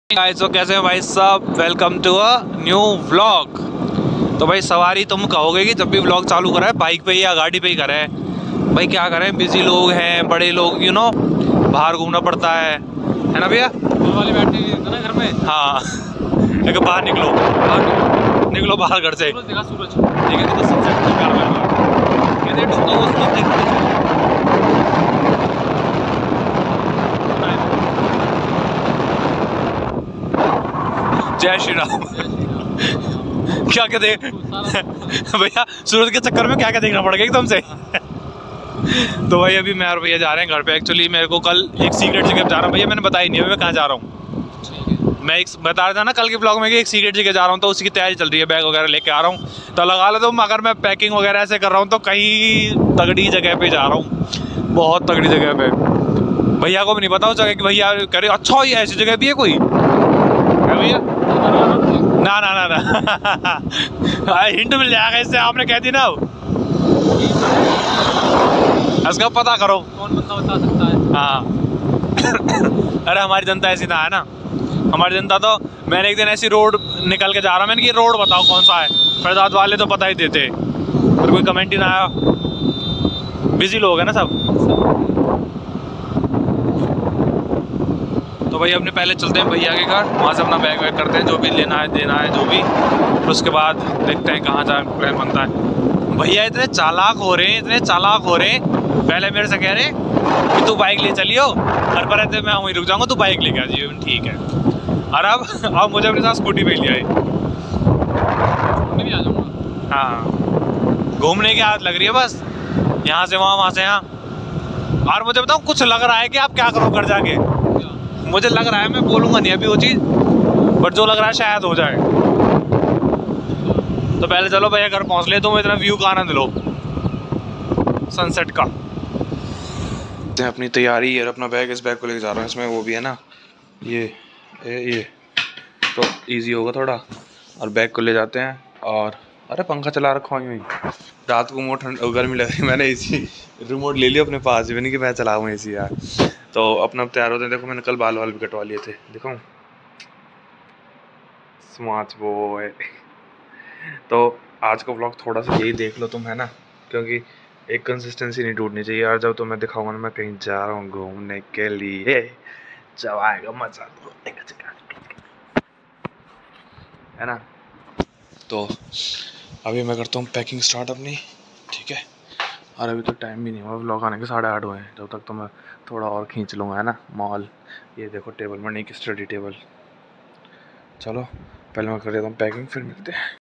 Guys, तो कैसे हैं भाई सब। Welcome to a new vlog. तो भाई सवारी तुम कहोगे कि जब भी व्लॉग चालू करा है बाइक पे या गाड़ी पे ही करा है। भाई क्या करें, बिजी लोग हैं, बड़े लोग बाहर घूमना पड़ता है ना भैया। वाली बैटरी ना घर में। हाँ लेकिन बाहर निकलो, निकलो बाहर घर से। देखा सूरज, देखे तो सनसेट कहते डूबता हुआ सूरज देखना। जय श्री राम। क्या क्या देख भैया, सूरज के चक्कर में क्या क्या देखना पड़ेगा एकदम से। तो भाई अभी मैं और भैया जा रहे हैं घर पे। एक्चुअली मेरे को कल एक सीक्रेट जगह जा रहा हूँ भैया, मैंने बताई नहीं है मैं कहाँ जा रहा हूँ। मैं एक बता रहा था ना कल के ब्लॉग में कि एक सीक्रेट जगह जा रहा हूँ, तो उसी की तैयारी चल रही है, बैग वगैरह लेके आ रहा हूँ। तो लगा लो तुम, अगर मैं पैकिंग वगैरह ऐसे कर रहा हूँ तो कहीं तगड़ी जगह पे जा रहा हूँ, बहुत तगड़ी जगह पे। भैया को भी नहीं पता उस जगह की। भैया कह रहे अच्छा ये ऐसी जगह भी है कोई भैया। ना ना ना ना हिंट मिल जाएगा इससे, आपने कह दी ना। इसका पता करो कौन बंदा बता सकता है। हाँ अरे हमारी जनता ऐसी ना है ना, हमारी जनता तो। मैंने एक दिन ऐसी रोड निकल के जा रहा, मैंने कि रोड बताओ कौन सा है, फैजाद वाले तो पता ही देते, पर कोई कमेंट ही ना आया। बिजी लोग हैं ना सब। तो भाई अपने पहले चलते हैं भैया के घर, वहाँ से अपना बैग वैग करते हैं, जो भी लेना है देना है जो भी। फिर उसके बाद देखते हैं कहाँ जाए, प्लान बनता है। भैया इतने चालाक हो रहे हैं, इतने चालाक हो रहे हैं। पहले मेरे से कह रहे कि तू बाइक ले चलियो, घर पर रहते मैं वहीं रुक जाऊँगा, तू बाइक लेके आ जाइए। ठीक है। और अब मुझे अपने साथ स्कूटी पे लिया है। हाँ घूमने की आदत लग रही है बस, यहाँ से वहाँ से यहाँ। और मुझे बताओ, कुछ लग रहा है कि आप क्या करो घर जाके। मुझे लग रहा है, मैं बोलूँगा नहीं अभी वो चीज़, बट जो लग रहा है शायद हो जाए। तो पहले चलो भैया घर पहुँच ले, तुम इतना व्यू का आनंद लो सनसेट का। अपनी तैयारी है, अपना बैग, इस बैग को लेके जा रहा हूँ, इसमें वो भी है ना ये तो इजी होगा थोड़ा। और बैग को ले जाते हैं। और अरे पंखा चला रखा हूँ यूँ, रात को मोट ठंड गर्मी लग रही, मैंने एसी रिमोट ले लिया अपने पास, भी नहीं कि मैं चलाऊँ एसी यार। तो अपना तैयार होते हैं। देखो मैंने कल बाल वाल भी कटवा लिए थे, दिखाऊँ स्मार्ट बॉय। तो आज का व्लॉग थोड़ा सा यही देख लो तुम, है ना, क्योंकि एक कंसिस्टेंसी नहीं टूटनी चाहिए यार। जब तो मैं दिखाऊंगा ना मैं कहीं जा रहा हूँ घूमने के लिए, जब आएगा मजा है ना। तो अभी मैं करता हूँ पैकिंग स्टार्ट अपनी, ठीक है। और अभी तो टाइम भी नहीं हुआ, व्लॉग आने के 8:30 हुए हैं। जब तक तो मैं थोड़ा और खींच लूँगा, है ना मॉल। ये देखो टेबल, मनी की स्टडी टेबल। चलो पहले मैं कर देता हूँ पैकिंग, फिर मिलते हैं।